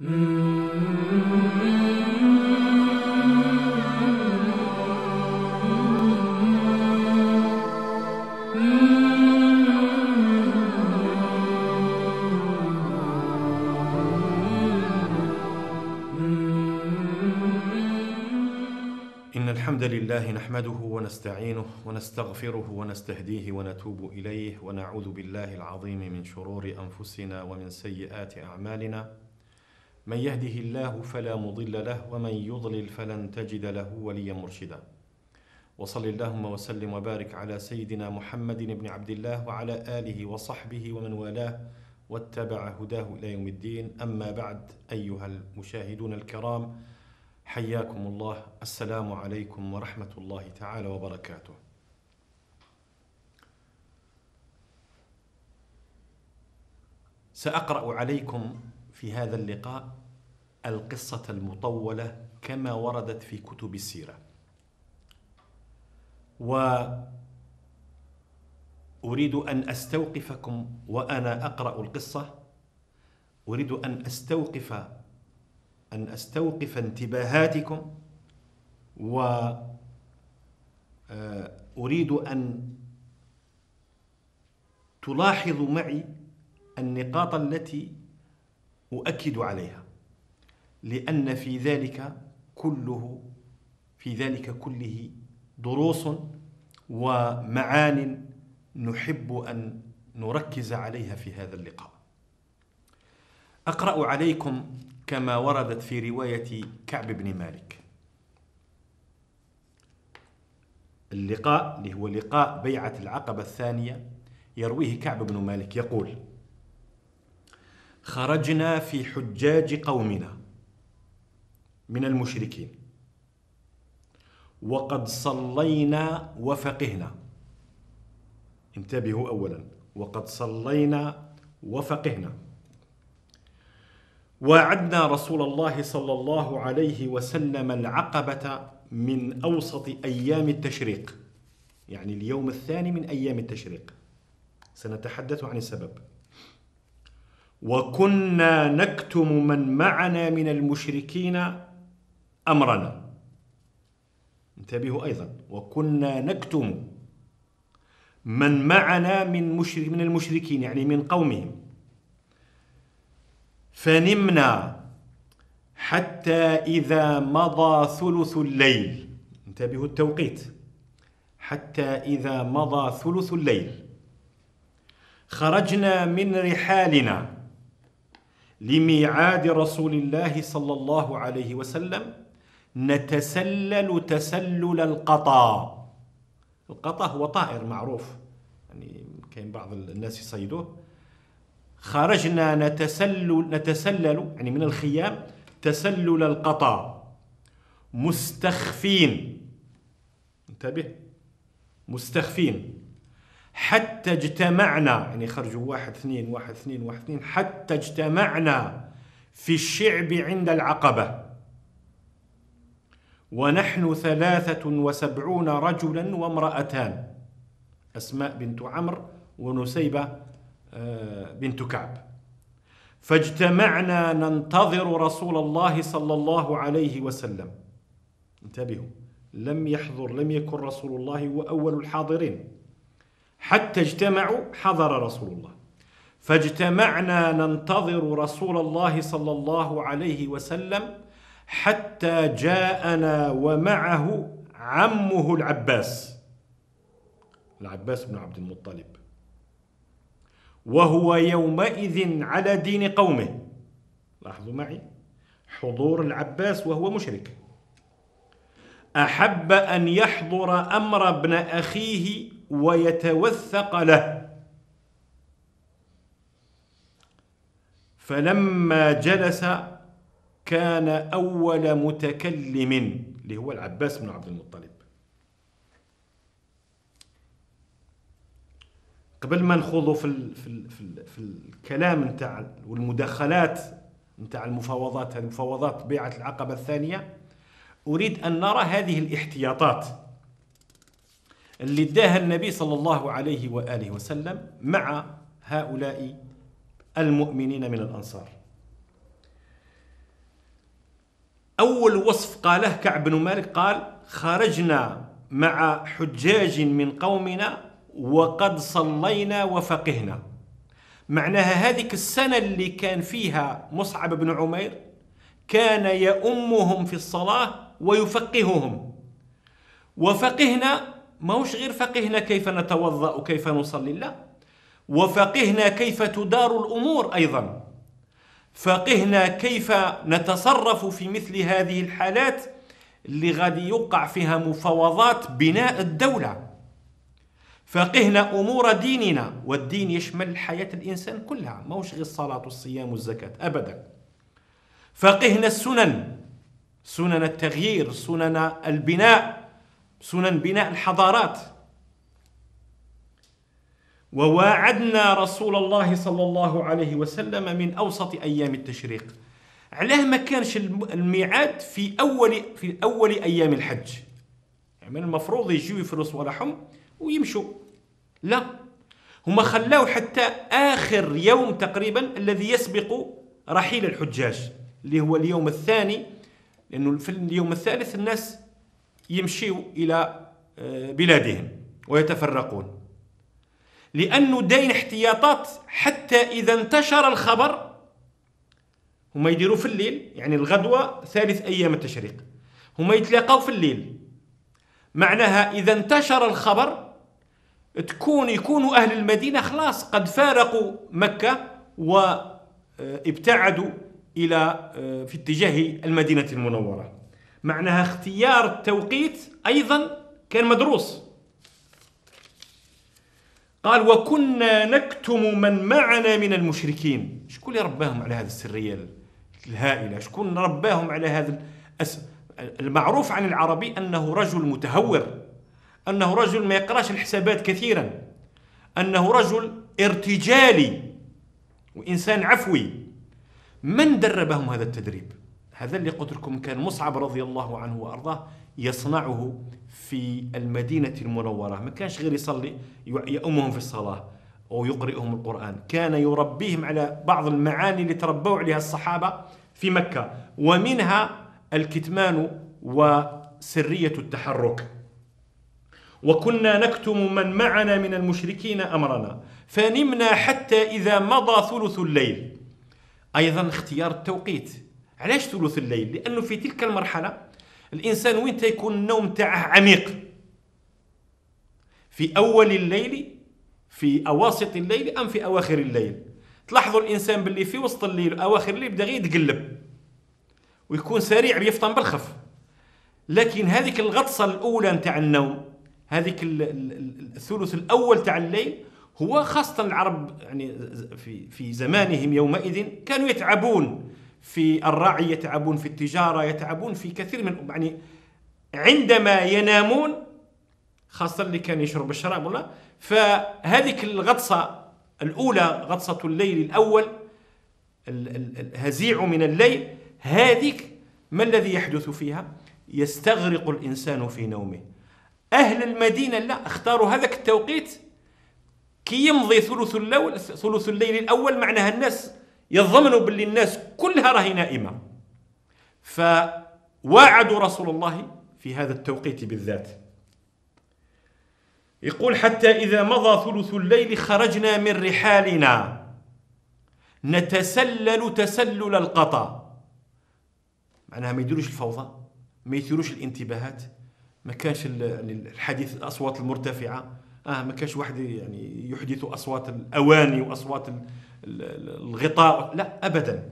إن الحمد لله نحمده ونستعينه ونستغفره ونستهديه ونتوب إليه ونعوذ بالله العظيم من شرور أنفسنا ومن سيئات أعمالنا. من يهده الله فلا مضل له ومن يضلل فلن تجد له وليا مرشدا. وصل اللهم وسلم وبارك على سيدنا محمد بن عبد الله وعلى آله وصحبه ومن والاه واتبع هداه إلى يوم الدين. أما بعد، أيها المشاهدون الكرام، حياكم الله. السلام عليكم ورحمة الله تعالى وبركاته. سأقرأ عليكم في هذا اللقاء القصة المطولة كما وردت في كتب السيرة، وأريد أن أستوقفكم وأنا أقرأ القصة. أريد أن أستوقف انتباهاتكم، وأريد أن تلاحظوا معي النقاط التي أؤكد عليها، لأن في ذلك كله دروس ومعان نحب أن نركز عليها في هذا اللقاء. أقرأ عليكم كما وردت في رواية كعب بن مالك. اللقاء اللي هو لقاء بيعة العقبة الثانية يرويه كعب بن مالك يقول: خرجنا في حجاج قومنا من المشركين وقد صلينا وفقهنا. انتبهوا أولا، وقد صلينا وفقهنا. وعدنا رسول الله صلى الله عليه وسلم العقبة من أوسط أيام التشريق، يعني اليوم الثاني من أيام التشريق. سنتحدث عن السبب. وكنا نكتم من معنا من المشركين أمرنا. انتبهوا أيضا، وكنا نكتم من معنا من المشركين، يعني من قومهم. فنمنا حتى إذا مضى ثلث الليل. انتبهوا التوقيت، حتى إذا مضى ثلث الليل خرجنا من رحالنا لميعاد رسول الله صلى الله عليه وسلم نتسلل تسلل القطا. القطا هو طائر معروف، يعني كاين بعض الناس يصيدوه. خرجنا نتسلل يعني من الخيام تسلل القطا مستخفين. انتبه، مستخفين. حتى اجتمعنا، يعني خرجوا واحد اثنين حتى اجتمعنا في الشعب عند العقبة ونحن 73 رجلا وامرأتان، أسماء بنت عمرو ونسيبة بنت كعب. فاجتمعنا ننتظر رسول الله صلى الله عليه وسلم. انتبهوا، لم يكن رسول الله هو أول الحاضرين، حتى اجتمعوا حضر رسول الله. فاجتمعنا ننتظر رسول الله صلى الله عليه وسلم حتى جاءنا ومعه عمه العباس بن عبد المطلب، وهو يومئذ على دين قومه. لاحظوا معي حضور العباس وهو مشرك. أحب أن يحضر أمر ابن أخيه ويتوثق له. فلما جلس كان أول متكلم، اللي هو العباس بن عبد المطلب. قبل ما نخوضوا في الكلام نتاع والمداخلات نتاع المفاوضات بيعة العقبة الثانية، أريد أن نرى هذه الاحتياطات اللي اداها النبي صلى الله عليه وآله وسلم مع هؤلاء المؤمنين من الأنصار. أول وصف قاله كعب بن مالك قال: خرجنا مع حجاج من قومنا وقد صلينا وفقهنا. معناها هذيك السنة اللي كان فيها مصعب بن عمير كان يؤمهم في الصلاة ويفقههم. وفقهنا ما هوش غير فقهنا كيف نتوضأ وكيف نصلي، لا، وفقهنا كيف تدار الأمور أيضا، فقهنا كيف نتصرف في مثل هذه الحالات اللي غادي يوقع فيها مفاوضات بناء الدولة. فقهنا أمور ديننا، والدين يشمل حياة الإنسان كلها، ما هوش غير الصلاة والصيام والزكاة أبدا. فقهنا السنن، سنن التغيير، سنن البناء، سنن بناء الحضارات. وواعدنا رسول الله صلى الله عليه وسلم من أوسط أيام التشريق. علاه ما كانش الميعاد في أول أيام الحج؟ يعني المفروض يجيو يفرسوا لحم ويمشوا، لا، هما خلاو حتى آخر يوم تقريبا الذي يسبق رحيل الحجاج، اللي هو اليوم الثاني، لأنه في اليوم الثالث الناس يمشيوا إلى بلادهم ويتفرقون، لأنه داين احتياطات حتى إذا انتشر الخبر. هما يديروا في الليل، يعني الغدوة ثالث أيام التشريق، هما يتلاقوا في الليل. معناها إذا انتشر الخبر يكونوا أهل المدينة خلاص قد فارقوا مكة وابتعدوا إلى في اتجاه المدينة المنورة. معناها اختيار التوقيت أيضا كان مدروس. قال: وكنا نكتم من معنا من المشركين. شكون اللي رباهم على هذه السرية الهائلة؟ شكون رباهم على هذا المعروف عن العربي أنه رجل متهور، أنه رجل ما يقراش الحسابات كثيرا، أنه رجل ارتجالي وإنسان عفوي. من دربهم هذا التدريب؟ هذا اللي قلت لكم كان مصعب رضي الله عنه وأرضاه يصنعه في المدينة المنورة. ما كانش غير يصلي يأمهم في الصلاة أو يقرئهم القرآن، كان يربيهم على بعض المعاني اللي تربوا عليها الصحابة في مكة، ومنها الكتمان وسرية التحرك. وكنا نكتم من معنا من المشركين أمرنا فنمنا حتى إذا مضى ثلث الليل. أيضا اختيار التوقيت. علاش ثلث الليل؟ لأنه في تلك المرحلة الإنسان وين يكون النوم تاعه عميق، في أول الليل، في أواسط الليل، أم في أواخر الليل. تلاحظوا الإنسان باللي في وسط الليل أواخر الليل بدأ يتقلب ويكون سريع بيفطن بالخف. لكن هذيك الغطسة الأولى نتاع النوم، هذيك الثلث الأول تاع الليل، هو خاصة العرب يعني في زمانهم يومئذ كانوا يتعبون في الرعي، يتعبون في التجارة، يتعبون في كثير من يعني عندما ينامون، خاصة اللي كان يشرب الشراب ولا. فهذيك الغطسة الأولى، غطسة الليل الأول، الهزيع من الليل، هذيك ما الذي يحدث فيها؟ يستغرق الإنسان في نومه. أهل المدينة لا، اختاروا هذاك التوقيت كي يمضي ثلث الليل الأول. معناها الناس يضمنوا باللي الناس كلها راهي نائمة، فواعدوا رسول الله في هذا التوقيت بالذات. يقول: حتى إذا مضى ثلث الليل خرجنا من رحالنا نتسلل تسلل القطا. معناها ما يديروش الفوضى، ما يثيروش الانتباهات، ما كانش الحديث الأصوات المرتفعة، ما كانش واحد يعني يحدث أصوات الأواني وأصوات الغطاء، لا أبدا.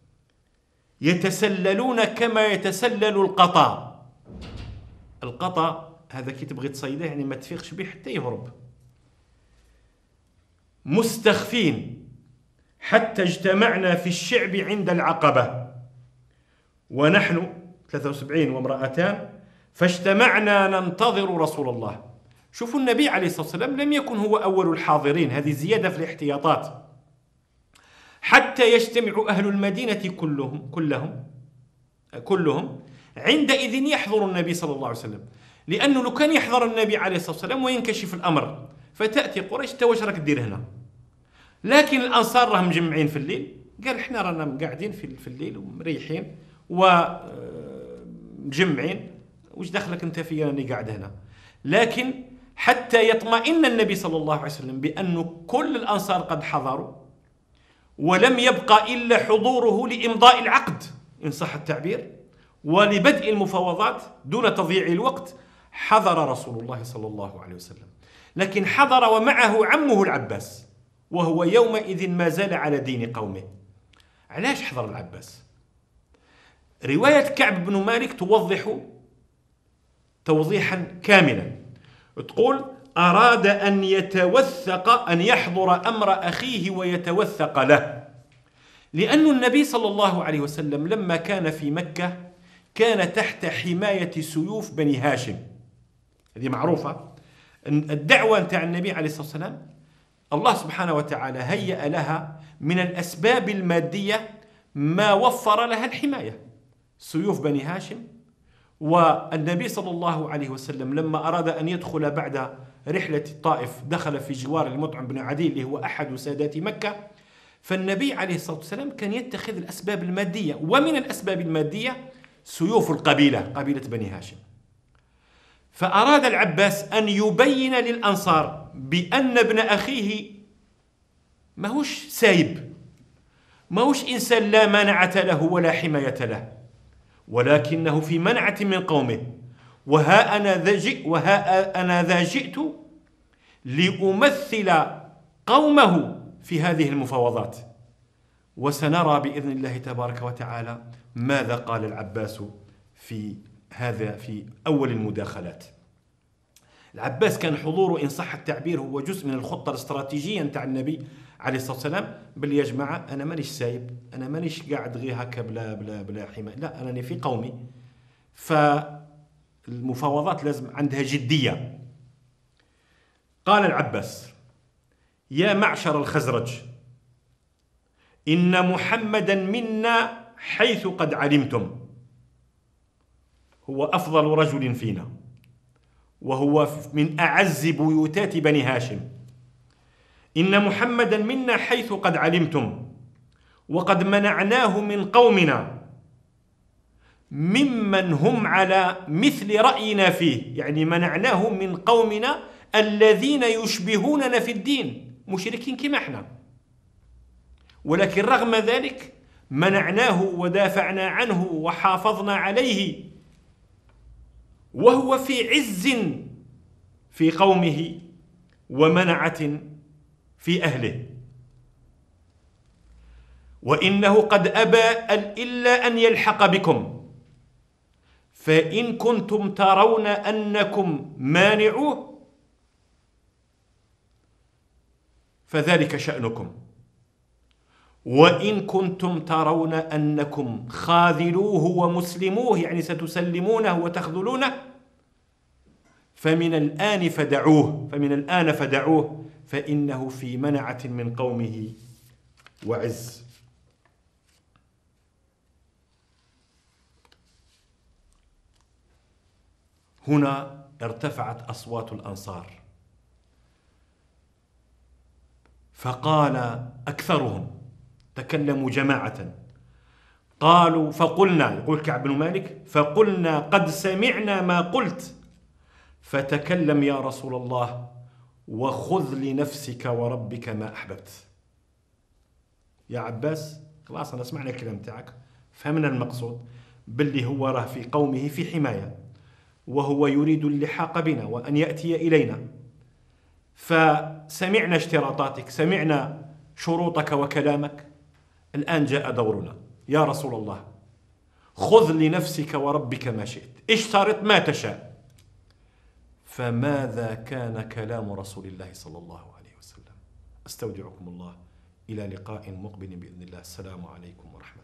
يتسللون كما يتسلل القطا. القطا هذا كي تبغي تصيده يعني ما تفيقش به حتى يهرب. مستخفين حتى اجتمعنا في الشعب عند العقبة ونحن 73 وامرأتان فاجتمعنا ننتظر رسول الله. شوفوا النبي عليه الصلاة والسلام لم يكن هو أول الحاضرين، هذه زيادة في الاحتياطات. حتى يجتمع أهل المدينة كلهم عندئذ يحضر النبي صلى الله عليه وسلم. لأنه لو كان يحضر النبي عليه الصلاة والسلام وينكشف الأمر فتأتي قريش: انت واش راك دير هنا؟ لكن الأنصار راهم مجمعين في الليل، قال: احنا رانا قاعدين في الليل ومريحين مجمعين، وش دخلك أنت في أني قاعد هنا؟ لكن حتى يطمئن النبي صلى الله عليه وسلم بأن كل الأنصار قد حضروا ولم يبقى إلا حضوره لإمضاء العقد إن صح التعبير ولبدء المفاوضات دون تضييع الوقت، حضر رسول الله صلى الله عليه وسلم. لكن حضر ومعه عمه العباس، وهو يومئذ ما زال على دين قومه. علاش حضر العباس؟ رواية كعب بن مالك توضح توضيحا كاملا، تقول: أراد أن يتوثق، أن يحضر أمر أخيه ويتوثق له، لأن النبي صلى الله عليه وسلم لما كان في مكة كان تحت حماية سيوف بني هاشم. هذه معروفة. الدعوة نتاع النبي عليه الصلاة والسلام الله سبحانه وتعالى هيأ لها من الأسباب المادية ما وفر لها الحماية، سيوف بني هاشم. والنبي صلى الله عليه وسلم لما أراد أن يدخل بعد رحلة الطائف دخل في جوار المطعم بن عدي اللي هو أحد سادات مكة، فالنبي عليه الصلاة والسلام كان يتخذ الأسباب المادية، ومن الأسباب المادية سيوف القبيلة، قبيلة بني هاشم. فأراد العباس أن يبين للأنصار بأن ابن أخيه ماهوش سايب، ماهوش إنسان لا منعة له ولا حماية له، ولكنه في منعة من قومه. وها أنا ذا جئت لأمثل قومه في هذه المفاوضات، وسنرى بإذن الله تبارك وتعالى ماذا قال العباس في أول المداخلات. العباس كان حضوره إن صح التعبير هو جزء من الخطة الاستراتيجية نتاع النبي عليه الصلاة والسلام، باللي يا جماعة أنا مانيش سايب، أنا مانيش قاعد غير هكا بلا حماية، لا أنا في قومي. فالمفاوضات لازم عندها جدية. قال العباس: يا معشر الخزرج، إن محمدا منا حيث قد علمتم، هو أفضل رجل فينا، وهو من أعز بيوتات بني هاشم. إن محمدا منا حيث قد علمتم، وقد منعناه من قومنا ممن هم على مثل رأينا فيه، يعني منعناه من قومنا الذين يشبهوننا في الدين، مشركين كما احنا، ولكن رغم ذلك منعناه ودافعنا عنه وحافظنا عليه، وهو في عز في قومه ومنعة في أهله. وإنه قد أبى إلا أن يلحق بكم، فإن كنتم ترون أنكم مانعوه فذلك شأنكم، وإن كنتم ترون أنكم خاذلوه ومسلموه، يعني ستسلمونه وتخذلونه، فمن الآن فدعوه فإنه في منعة من قومه وعز. هنا ارتفعت أصوات الأنصار، فقال أكثرهم، تكلموا جماعة، قالوا: فقلنا، يقول كعب بن مالك: فقلنا قد سمعنا ما قلت، فتكلم يا رسول الله، وخذ لنفسك وربك ما أحببت. يا عباس خلاص أنا سمعنا الكلام تاعك، فهمنا المقصود، باللي هو راه في قومه في حماية، وهو يريد اللحاق بنا وأن يأتي إلينا، فسمعنا اشتراطاتك، سمعنا شروطك وكلامك، الآن جاء دورنا يا رسول الله، خذ لنفسك وربك ما شئت، اشترط ما تشاء. فماذا كان كلام رسول الله صلى الله عليه وسلم. استودعكم الله، إلى لقاء مقبل بإذن الله. السلام عليكم ورحمة الله.